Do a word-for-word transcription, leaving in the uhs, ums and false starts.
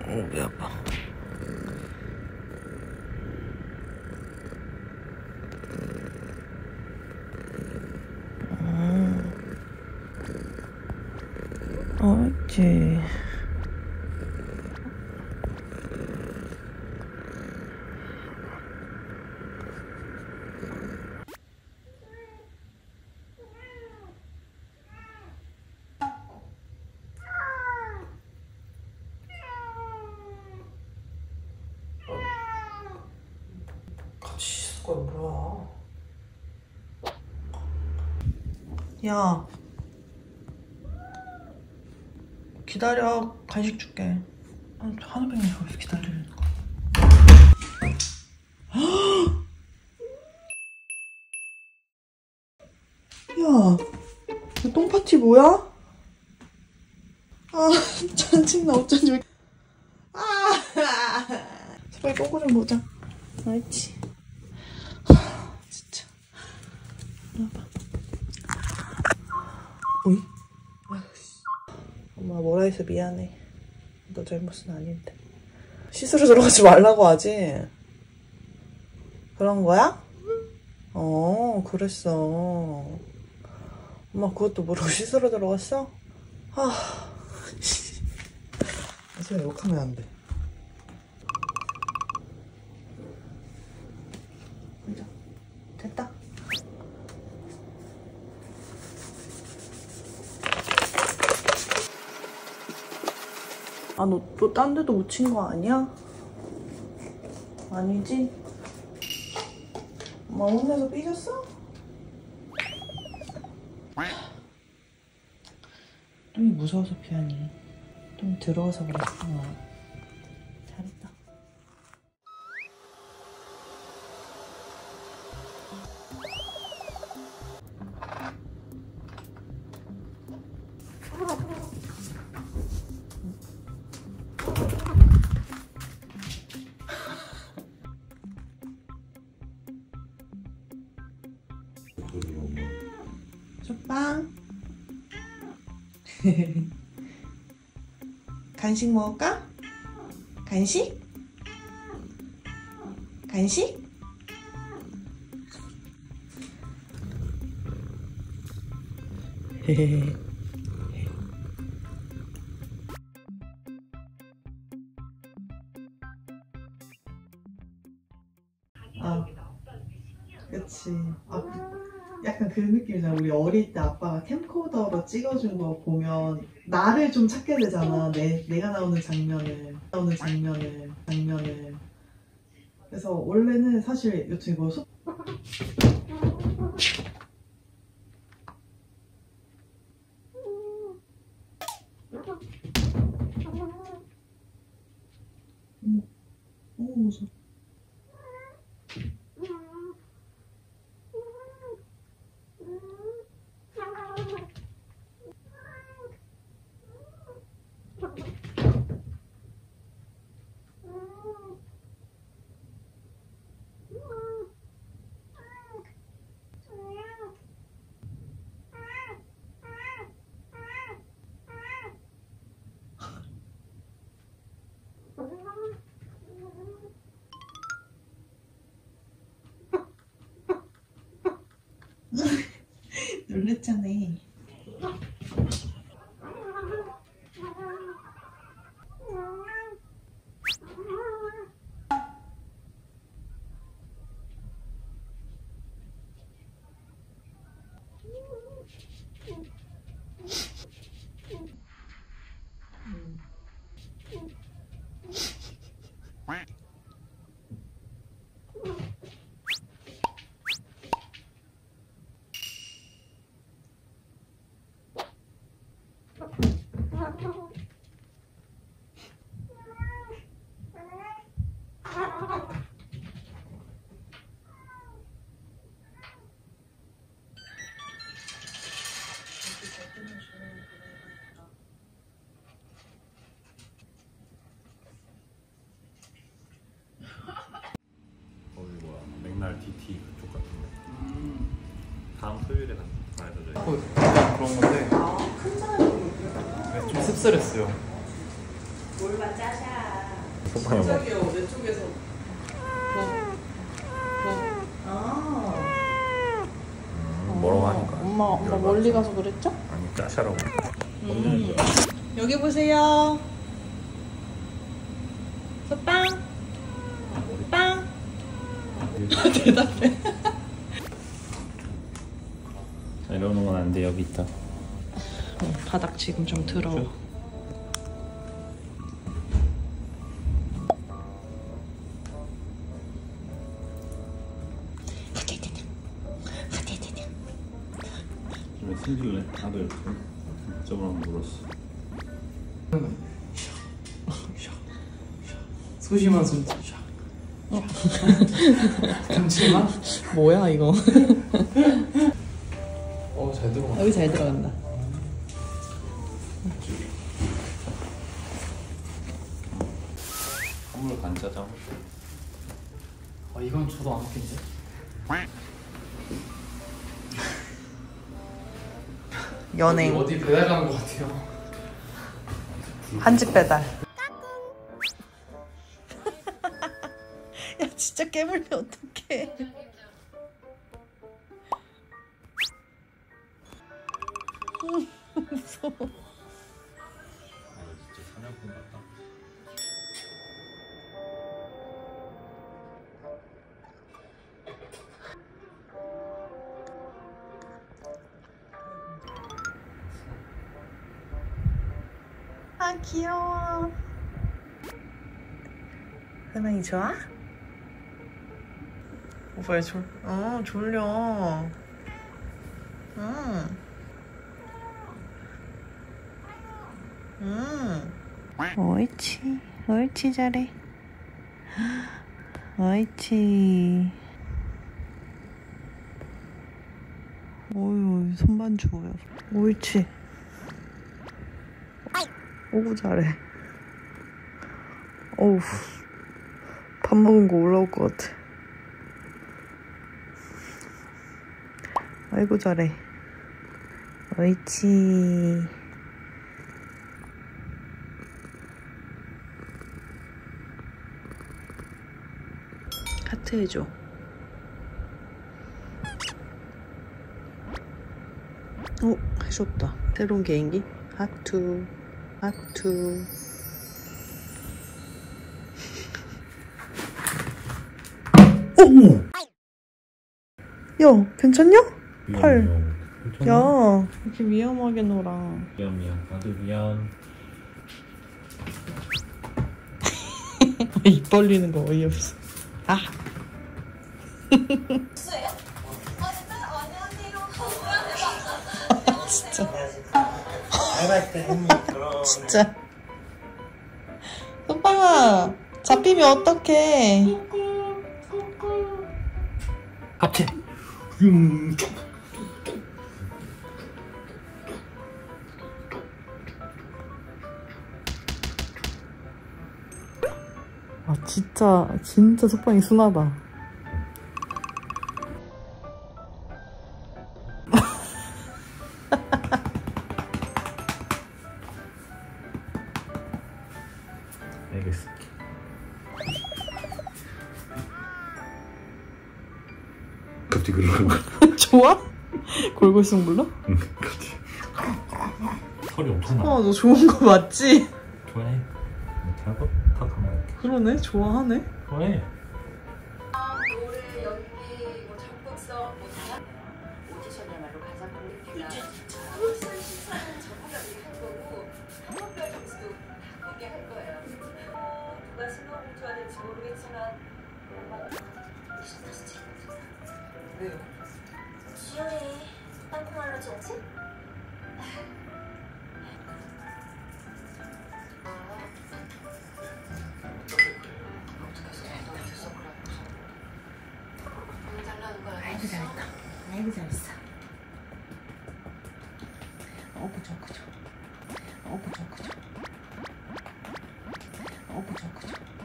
어, 배 아파. 음. 옳지. 같이 씻을 거야 뭐야? 야, 기다려. 간식 줄게. 아니, 하늘뱅이 여기서 기다리는 거. 야, 이 똥파티 뭐야? 아, 짜증나. 어쩐지. 아, 빨리 똥꼬 좀 보자. 알지? 진짜. 봐봐. 어이? 엄마 뭐라 해서 미안해. 너 잘못은 아닌데. 씻으러 들어가지 말라고 하지? 그런 거야? 어, 그랬어. 엄마 그것도 모르고 씻으러 들어갔어? 아, 아직 욕하면 안 돼. 됐다. 아, 너 또 딴 데도 묻힌 거 아니야? 아니지? 엄마 혼내서 삐졌어? 똥이 무서워서 피하니. 똥이 들어와서 그래. 어. 잘했다. 쭈빵. 간식 먹을까? 간식? 간식? 아, 그치. 아, 약간 그 느낌이잖아. 우리 어릴 때 아빠가 캠코더로 찍어준 거 보면 나를 좀 찾게 되잖아. 내, 내가 나오는 장면을, 나오는 장면을, 장면을. 그래서 원래는 사실 여튼 이거 소... 음, 너무 무서워. 놀랬잖아. 맥날 디티 그쪽 같은데. 음. 다음 토요일에 가야 되죠. 어, 약간 그런 건데. 아, 큰 사람이 네, 좀 씁쓸했어요. 몰라 짜샤. 소방에 진짜 뭐 귀여워. 내 쪽에서. 뭐, 뭐. 아. 음, 뭐라고 하니까. 엄마 엄마 멀리 가서 그랬죠? 아니 짜샤라고. 음. 여기 보세요. 소빵. 빵. 대답해. 이러는 건 안 돼. 여기 있다. 어, 바닥 지금 좀 더러워. 왜 승질내? 나도 이렇게 저번에 물었어. 소심한 손짓. 감칠맛? 뭐야 이거? 어, 잘 들어가. 여기 잘 들어간다. 선물 간짜장. 아, 이건 저도 안 먹겠는데? 연행 어디 배달 가는 것 같아요. 한집 배달. 야 진짜 깨물면 어떡해. 무서워. 아 진짜 사냥꾼 같다. 아 귀여워. 세상이 좋아? 오빠야 졸, 어 졸려. 응. 응. 옳지, 옳지 잘해. 옳지. 어휴 손만 주워요. 옳지. 오구 잘해. 어우 밥 먹은 거 올라올 것 같아. 아이고 잘해. 옳지. 하트 해줘. 어 해줬다. 새로운 개인기 하트. 하트. 오! 야, 괜찮냐? 팔. 야, 이렇게 위험하게 놀아. 미안 미안. 나도 미안. 입 벌리는 거 어이없어. 아. 진짜. 진짜. 소빵아, 잡히면 어떡해. 합체. 음. 아, 진짜, 진짜 소빵이 순하다. 알겠어. 갑자기 그러는 거야. 좋아? 골골송 불러? 응, 그렇지. 털이 엄청 많아. 어, 너 좋은 거 맞지? 좋아해. 이렇게 하고 탁 하면 이렇게. 그러네, 좋아하네. 좋아해. 노래, 연기, 뭐 적극성, 뭐 다양 오디션이야말로 가장 공개가 우선 심사는 전문가들이 할 거고 학원별 점수도 바꾸게 할 거예요. 어, 누가 신호를 줘야 될지 모르겠지만 왜요? 지연이 땅콩 알러지 오지? 아이고 잘했다. 아이고 잘했어. 어 그죠 그죠. 어 그죠 그죠. 어 그죠 그죠.